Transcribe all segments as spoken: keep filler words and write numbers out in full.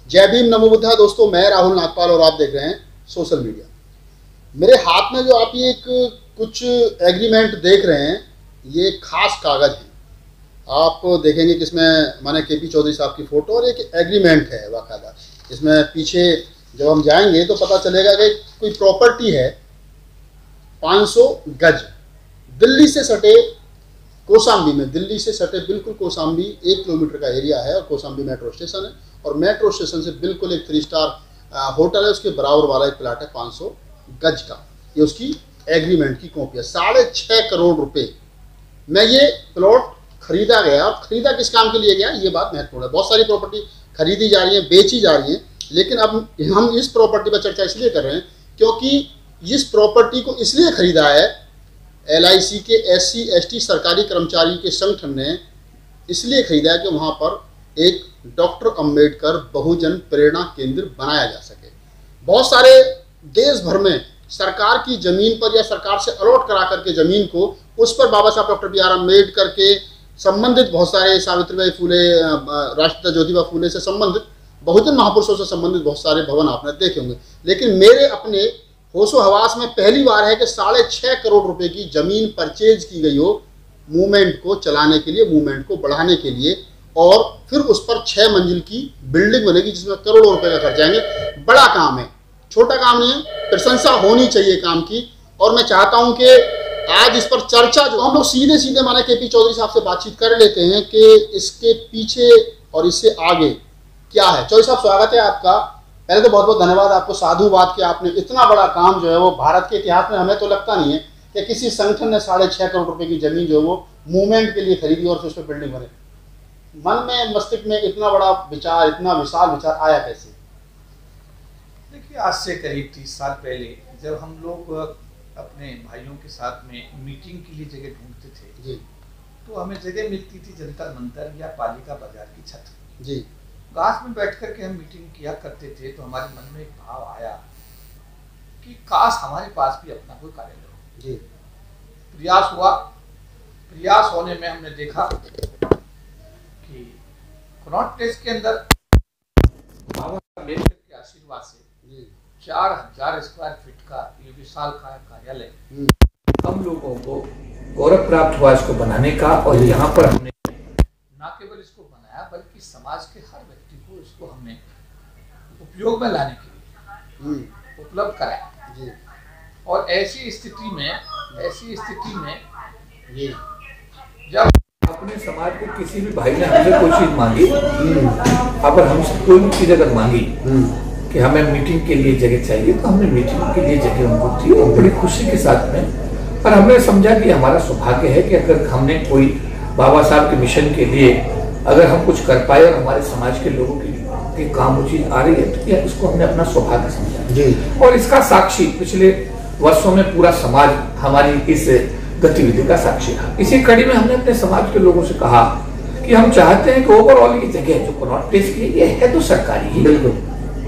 जय भीम नमो बुद्धा। दोस्तों, मैं राहुल नागपाल और आप देख रहे हैं सोशल मीडिया। मेरे हाथ में जो आप ये एक कुछ एग्रीमेंट देख रहे हैं, ये खास कागज है। आप देखेंगे कि इसमें माने के पी चौधरी साहब की फोटो और एक एग्रीमेंट है बाकायदा। इसमें पीछे जब हम जाएंगे तो पता चलेगा कि कोई प्रॉपर्टी है पाँच सौ गज, दिल्ली से सटे कोसांबी में, दिल्ली से सटे बिल्कुल कोसांबी एक किलोमीटर का एरिया है और कोसांबी मेट्रो स्टेशन है और मेट्रो स्टेशन से बिल्कुल एक थ्री स्टार होटल है, उसके बराबर वाला एक प्लाट है पाँच सौ गज का। ये उसकी एग्रीमेंट की कॉपी है। साढ़े छः करोड़ रुपए में ये प्लॉट खरीदा गया। और खरीदा किस काम के लिए गया, ये बात महत्वपूर्ण है। बहुत सारी प्रॉपर्टी खरीदी जा रही है, बेची जा रही है, लेकिन अब हम इस प्रॉपर्टी पर चर्चा इसलिए कर रहे हैं क्योंकि इस प्रॉपर्टी को इसलिए खरीदा है एल आई सी के एस सी एस टी सरकारी कर्मचारियों के संगठन ने इसलिए खरीदा है कि वहाँ पर एक डॉक्टर अंबेडकर बहुजन प्रेरणा केंद्र बनाया जा सके। बहुत सारे देश भर में सरकार की जमीन पर या सरकार से अलॉट करा करके जमीन को, उस पर बाबा साहब डॉक्टर बी आर अम्बेडकर के संबंधित बहुत सारे, सावित्रीबाई फूले, राष्ट्रपिता ज्योतिबा फूले से संबंधित, बहुजन महापुरुषों से संबंधित बहुत सारे भवन आपने देखे होंगे। लेकिन मेरे अपने होशो हवास में पहली बार है कि साढ़े छः करोड़ रुपए की जमीन परचेज की गई हो मूवमेंट को चलाने के लिए, मूवमेंट को बढ़ाने के लिए, और फिर उस पर छः मंजिल की बिल्डिंग बनेगी जिसमें करोड़ों रुपए का खर्च आएंगे। बड़ा काम है, छोटा काम नहीं है। प्रशंसा होनी चाहिए काम की। और मैं चाहता हूं कि आज इस पर चर्चा जो हम लोग सीधे सीधे माने के पी चौधरी साहब से बातचीत कर लेते हैं कि इसके पीछे और इससे आगे क्या है। चौधरी साहब, स्वागत है आपका। पहले तो बहुत बहुत धन्यवाद आपको, साधुवाद कि आपने इतना बड़ा काम जो है वो भारत के इतिहास में हमें तो लगता नहीं है कि किसी संगठन ने साढ़े छः करोड़ रुपए की जमीन जो है वो मूवमेंट के लिए खरीदी और फिर उस पर बिल्डिंग बने। मन में, मस्तिष्क में इतना बड़ा विचार, इतना विशाल विचार आया कैसे? देखिए, आज से करीब तीस साल पहले जब हम लोग अपने भाइयों के साथ में मीटिंग के लिए जगह ढूंढते थे जी, तो हमें जगह मिलती थी जंतर मंतर या पालिका बाजार की छत जी। घास में बैठ कर के हम मीटिंग किया करते थे तो हमारे मन में एक भाव आया कि काश हमारे पास भी अपना कोई कार्यालय हो जी। प्रयास हुआ, प्रयास होने में हमने देखा कि कनॉट प्लेस के अंदर बाबा अम्बेडकर के आशीर्वाद से चार हजार स्क्वायर फीट का ये विशाल का कार्यालय हम लोगों को गौरव प्राप्त हुआ इसको बनाने का। और यहाँ पर हमने न केवल इसको बनाया बल्कि समाज के हर व्यक्ति को इसको हमने उपयोग में लाने के लिए उपलब्ध कराया जी। और ऐसी स्थिति में ऐसी स्थिति में ये जब अपने समाज के किसी भी भाई ने हमसे कोई चीज मांगी, अगर हमसे कोई भी चीज अगर मांगी कि हमें मीटिंग के लिए जगह चाहिए, तो हमने मीटिंग के लिए जगह उनको दी और बड़ी खुशी के साथ में। पर हमने समझा कि हमारा सौभाग्य है कि अगर हमने कोई बाबा साहब के मिशन के लिए अगर हम कुछ कर पाए और हमारे समाज के लोगों की, की काम वो चीज आ रही है, तो इसको हमने अपना सौभाग्य समझा जी। और इसका साक्षी पिछले वर्षों में पूरा समाज हमारी इस गतिविधि का साक्षी रहा। इसी कड़ी में हमने अपने समाज के लोगों से कहा कि हम चाहते हैं कि ओवरऑल ये जगह जो कनॉट प्लेस की ये है तो सरकारी ही, बिल्कुल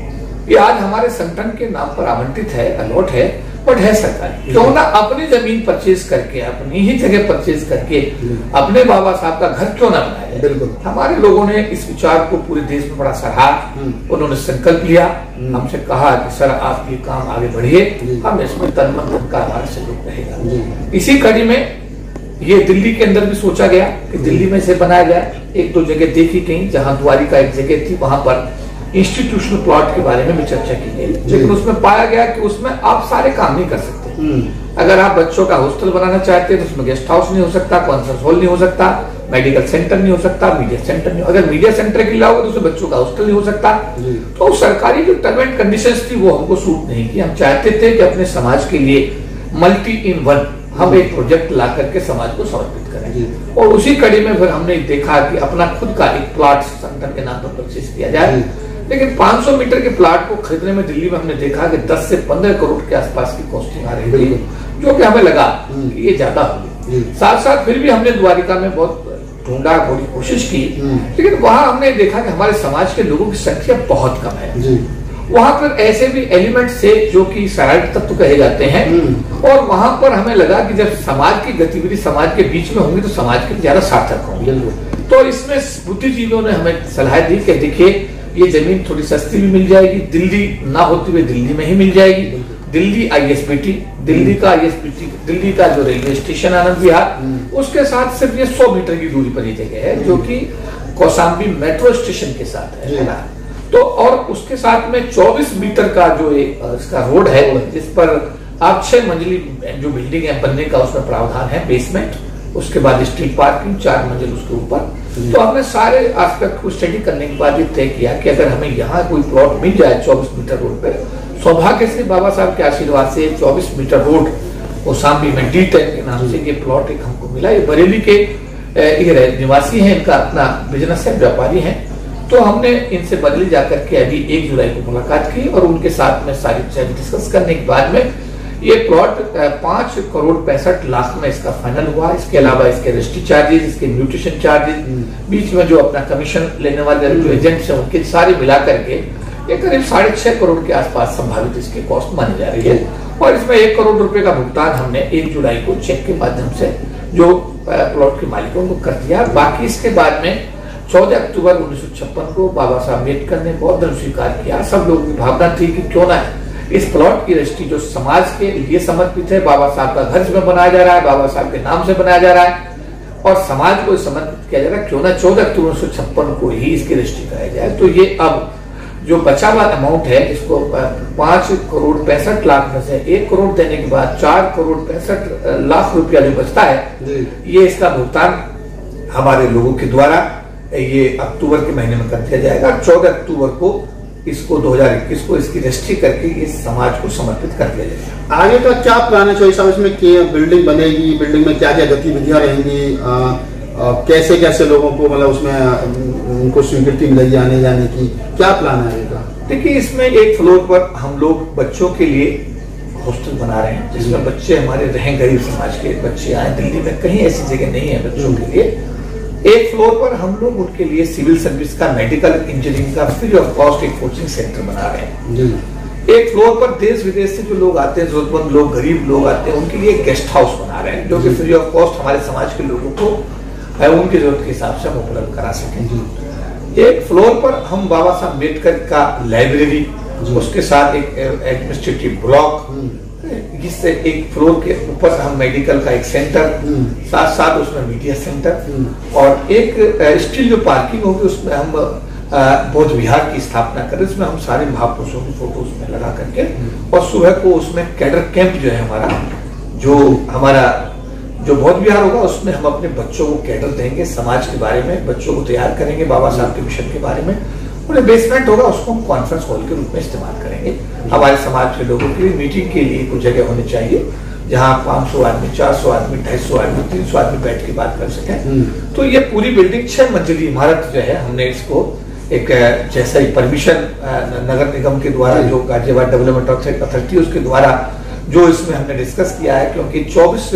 ये आज हमारे संगठन के नाम पर आवंटित है, अलॉट है, बट है सरकारी। क्यों ना अपनी जमीन परचेज करके, अपनी ही जगह परचेज करके अपने बाबा साहब का घर क्यों ना बनाए। बिल्कुल हमारे लोगों ने इस विचार को पूरे देश में बड़ा सराहा। उन्होंने संकल्प लिया, हमसे कहा कि सर आप ये काम आगे बढ़िए, हम इसमें तन मन धन का हमारा सहयोग रहेगा। इसी कड़ी में ये दिल्ली के अंदर भी सोचा गया कि दिल्ली में से बनाया जाए। एक दो जगह देखी गई, जहाँ द्वारिका एक जगह थी, वहां पर इंस्टीट्यूशनल प्लॉट के बारे में भी चर्चा की गई, लेकिन उसमें पाया गया कि उसमें आप सारे काम नहीं कर सकते। अगर आप बच्चों का हॉस्टल बनाना चाहते हैं तो उसमें गेस्ट हाउस नहीं हो सकता, कॉन्फ्रेंस हॉल नहीं हो सकता, मेडिकल सेंटर नहीं हो सकता, मीडिया सेंटर नहीं। अगर मीडिया सेंटर के लिए लाओगे तो उसमें बच्चों का हॉस्टल नहीं हो सकता। तो सरकारी जो टर्म एंड कंडीशंस थी वो हमको सूट नहीं की। हम चाहते थे कि अपने समाज के लिए मल्टी इन वन हम एक प्रोजेक्ट ला करके समाज को समर्पित करें। और उसी कड़ी में फिर हमने देखा कि अपना खुद का एक प्लॉट संगठन के नाम पर परचेज किया जाए। लेकिन पाँच सौ मीटर के प्लाट को खरीदने में दिल्ली में हमने देखा कि दस से पंद्रह करोड़ के आसपास की कॉस्टिंग आ रही है, जो कि हमें लगा कि ये ज्यादा होगी। साथ साथ फिर भी हमने द्वारिका में बहुत ढूंढा, बड़ी कोशिश की, लेकिन वहां हमने देखा कि हमारे समाज के लोगों की संख्या बहुत कम है। वहां पर ऐसे भी एलिमेंट से जो कि शारीरिक तत्व कहे जाते हैं, और वहां पर हमें लगा कि जब समाज की गतिविधि समाज के बीच में होंगी तो समाज के ज्यादा सार्थक होंगी। तो इसमें बुद्धिजीवियों ने हमें सलाह दी कि देखिए ये जमीन थोड़ी सस्ती भी मिल जाएगी, दिल्ली ना होती हुए दिल्ली में ही मिल जाएगी। दिल्ली आईएसबीटी, दिल्ली का आईएसबीटी, दिल्ली का जो रेलवे स्टेशन आनंद विहार, उसके साथ सिर्फ ये सौ मीटर की दूरी पर ये जगह है, जो कि कौशाम्बी मेट्रो स्टेशन के साथ है ना। तो और उसके साथ में चौबीस मीटर का जो एक इसका रोड है, जिस पर आप छह मंजिली जो बिल्डिंग है बनने का उसमें प्रावधान है, बेसमेंट, उसके बाद स्ट्रीट पार्किंग, चार मंजिल उसके ऊपर। तो हमने सारे एस्पेक्ट को स्टडी करने के बाद ये तय किया कि अगर हमें यहाँ कोई प्लॉट मिल जाए चौबीस मीटर रोड पे, सौभाग्य से बाबा साहब के आशीर्वाद से चौबीस मीटर रोड कौशाम्बी में डी टेन के नाम से ये प्लॉट एक हमको मिला। ये बरेली के ये निवासी हैं, इनका अपना बिजनेस है, व्यापारी हैं। तो हमने इनसे बरेली जाकर के अभी एक जुलाई को मुलाकात की और उनके साथ में सारी चीजें डिस्कस करने के बाद में ये प्लॉट पांच करोड़ पैंसठ लाख में इसका फाइनल हुआ। इसके अलावा इसके रजिस्ट्री चार्जेस, इसके म्यूटेशन चार्जेस, बीच में जो अपना कमीशन लेने वाले जो एजेंट्स हैं उनके सारे मिला करके ये करीब साढ़े छह करोड़ के आसपास संभावित इसकी कॉस्ट मानी जा रही है। और इसमें एक करोड़ रुपए का भुगतान हमने एक जुलाई को चेक के माध्यम से जो प्लॉट के मालिकों को कर दिया। बाकी इसके बाद में चौदह अक्टूबर उन्नीस सौ छप्पन को बाबा साहब अम्बेडकर ने बौद्ध धर्म स्वीकार किया। सब लोगों की भावना थी कि क्यों ना इस प्लॉट की रजिस्ट्री जो समाज के लिए समर्पित है, बाबा साहब का घर इसमें बनाया जा रहा है, बाबा साहब के नाम से बनाया जा रहा है और समाज को समर्पित किया जा रहा है, क्यों ना चौदह अक्टूबर उन्नीस सौ छप्पन को ही इसकी रजिस्ट्री कराई जाए। तो ये अब जो बचा हुआ अमाउंट है, इसको पांच करोड़ पैंसठ लाख में से एक करोड़ देने के बाद चार करोड़ पैंसठ लाख रुपया जो बचता है, ये इसका भुगतान हमारे लोगों के द्वारा ये अक्टूबर के महीने में कर दिया जाएगा। चौदह अक्टूबर को इसको दो हजार इक्कीस को इसकी रजिस्ट्री करके इस समाज को समर्पित कर दिया जाएगा। आगे का क्या प्लान है चौधरी साहब? इसमें क्या बिल्डिंग बनेगी, बिल्डिंग में क्या क्या गतिविधियां रहेंगी, आ, आ, कैसे कैसे लोगों को मतलब उसमें उनको स्वीकृति मिलेगी आने जाने की, क्या प्लान है आगे का? देखिए, इसमें एक फ्लोर पर हम लोग बच्चों के लिए हॉस्टल बना रहे हैं, जिसमें बच्चे हमारे रहें, गरीब समाज के बच्चे आए। दिल्ली में कहीं ऐसी जगह नहीं है बच्चों के लिए। एक फ्लोर पर हम लोग उनके लिए सिविल सर्विस का, मेडिकल इंजीनियरिंग का फ्री ऑफ कॉस्ट एक कोचिंग सेंटर बना रहे हैं। एक फ्लोर पर देश विदेश से जो लोग आते हैं, जरूरतमंद लोग, गरीब लोग आते हैं, उनके लिए एक गेस्ट हाउस बना रहे हैं, जो कि फ्री ऑफ कॉस्ट हमारे समाज के लोगों को उनकी जरूरत के हिसाब से हम उपलब्ध करा सकें। एक फ्लोर पर हम बाबा साहब अम्बेडकर का लाइब्रेरी, उसके साथ एक एडमिनिस्ट्रेटिव ब्लॉक, जिससे एक फ्लोर के ऊपर हम मेडिकल का एक सेंटर, साथ साथ उसमें मीडिया सेंटर और एक स्टील जो पार्किंग होगी उसमें हम बौद्ध विहार की स्थापना करें। इसमें हम सारे महापुरुषों की फोटो उसमें लगा करके और सुबह को उसमें कैडर कैंप जो है हमारा, जो हमारा जो बौद्ध विहार होगा उसमें हम अपने बच्चों को कैडर देंगे, समाज के बारे में बच्चों को तैयार करेंगे, बाबा साहब के मिशन के बारे में। उन्हें बेसमेंट होगा, उसको हम कॉन्फ्रेंस हॉल के रूप में इस्तेमाल करेंगे। हमारे समाज के लोगों के लिए मीटिंग के लिए कुछ जगह होनी चाहिए जहां पाँच सौ आदमी, चार सौ आदमी, ढाई सौ आदमी, तीन सौ आदमी बैठ के बात कर सकें। तो ये पूरी बिल्डिंग छह मंजिली इमारत जो है, हमने इसको एक जैसा ही परमिशन नगर निगम के द्वारा, जो गाजियाबाद डेवलपमेंट अथॉरिटी उसके द्वारा जो इसमें हमने डिस्कस किया है, क्योंकि चौबीस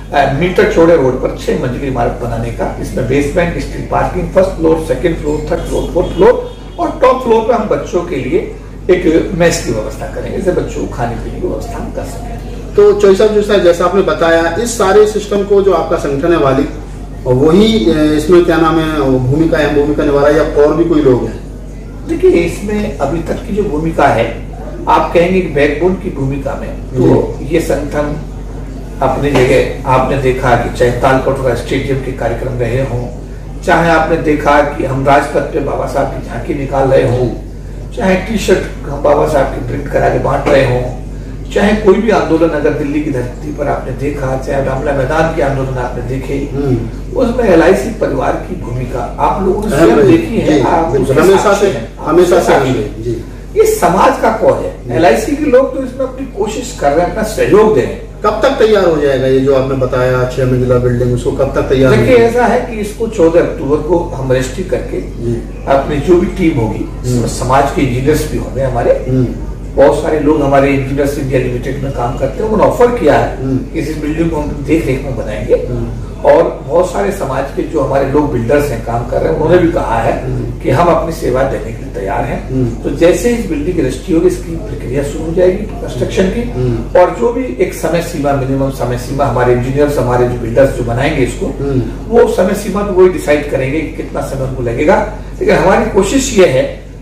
मीटर चौड़े रोड पर छह मंजिली इमारत बनाने का, इसमें basement, street parking, first floor, second floor, third floor, fourth floor और टॉप फ्लोर पे हम बच्चों के लिए एक मेस की व्यवस्था करेंगे, जिससे बच्चों को खाने पीने की व्यवस्था हम कर सकें। तो चौधरी साहब, जो जैसा आपने बताया, इस सारे सिस्टम को जो आपका संगठन है वाली, वही इसमें क्या नाम है भूमिका अहम भूमिका निभा रहा है या और भी कोई लोग हैं? देखिए, इसमें अभी तक की जो भूमिका है, आप कहेंगे कि बैकबोन की भूमिका में, तो ये संगठन अपनी जगह आपने देखा कि चाहे तालकटोरा स्टेडियम के कार्यक्रम रहे हों, चाहे आपने देखा कि हम राजपथ पे बाबा साहब की झांकी निकाल रहे हों, चाहे टी शर्ट हम बाबा साहब की प्रिंट करा के बांट रहे हों, चाहे कोई भी आंदोलन अगर दिल्ली की धरती पर आपने देखा, चाहे रामला मैदान के आंदोलन आपने देखे, उसमें एल आई सी परिवार की भूमिका आप लोगों ने स्वयं देखी है, हमेशा से हमेशा से ये समाज का कौन है। एल आई सी के लोग तो इसमें अपनी कोशिश कर रहे हैं, अपना सहयोग दे रहे हैं। कब तक तैयार हो जाएगा ये जो आपने बताया छह मंजिला बिल्डिंग, उसको कब तक तैयार? देखिए, ऐसा है कि इसको चौदह अक्टूबर को हम रजिस्ट्री करके अपनी जो भी टीम होगी, समाज के इंजीनियर्स भी होंगे हमारे, बहुत सारे लोग हमारे इंजीनियर्स इंडिया लिमिटेड में काम करते हैं, उन्होंने ऑफर किया है कि इस बिल्डिंग को हम देख रेख में बनाएंगे। और बहुत सारे समाज के जो हमारे लोग बिल्डर्स हैं, काम कर रहे हैं, उन्होंने भी कहा है कि हम अपनी सेवा देने के लिए तैयार हैं। तो जैसे इस बिल्डिंग की रजिस्ट्री होगी, इसकी प्रक्रिया शुरू हो जाएगी कंस्ट्रक्शन की, और जो भी एक समय सीमा, मिनिमम समय सीमा हमारे इंजीनियर्स, हमारे जो बिल्डर्स जो बनाएंगे इसको, वो समय सीमा तो वही डिसाइड करेंगे कि कितना समय उनको लगेगा। लेकिन हमारी कोशिश ये है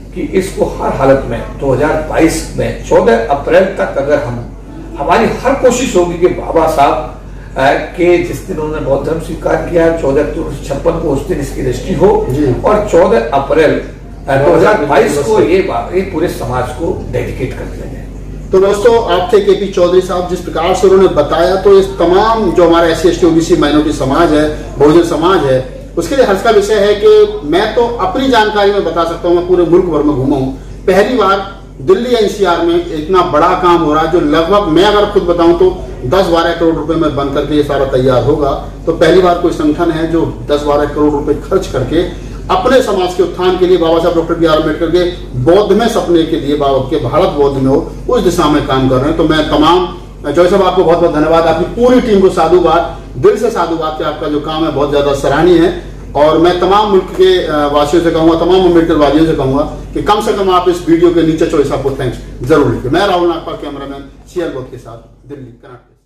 कि इसको हर हालत में दो हज़ार बाईस में चौदह अप्रैल तक अगर हम हमारी हर कोशिश होगी कि बाबा साहब के जिस दिन उन्होंने बौद्ध धर्म स्वीकार किया चौदह अक्टूबर छप्पन को उस दिन इसकी रजिस्ट्री हो और चौदह अप्रैल दो हज़ार बाईस को ये ये पूरे समाज को डेडिकेट कर दिया जाए। तो दोस्तों, आप थे के पी चौधरी साहब, जिस प्रकार से उन्होंने बताया तो इस तमाम जो हमारा S C S T OBC minority समाज है, बहुजन समाज है, उसके लिए हर्ष का विषय है कि मैं तो अपनी जानकारी में बता सकता हूँ, मैं पूरे मुल्क भर में घूमा हूँ, पहली बार दिल्ली एन सी आर में इतना बड़ा काम हो रहा है जो लगभग मैं अगर खुद बताऊं तो दस बारह करोड़ रुपए में बन करके ये सारा तैयार होगा। तो पहली बार कोई संगठन है जो दस बारह करोड़ रुपए खर्च करके अपने समाज के उत्थान के लिए बाबा साहब डॉक्टर बी आर अम्बेडकर के बौद्ध में सपने के लिए बाबा के भारत बौद्ध में हो उस दिशा में काम कर रहे हैं। तो मैं तमाम जॉय साहब आपको बहुत बहुत धन्यवाद, आपकी पूरी टीम को साधुवाद, दिल से साधुवाद कि आपका जो काम है बहुत ज्यादा सराहनीय है। और मैं तमाम मुल्क के वासियों से कहूंगा, तमाम अम्बेडकर वादियों से कहूंगा कि कम से कम आप इस वीडियो के नीचे चॉइस आपको थैंक्स जरूर लिखिए। मैं Rahul Nagpal, cameraman C L Bauddh के साथ, दिल्ली, कर्नाटक।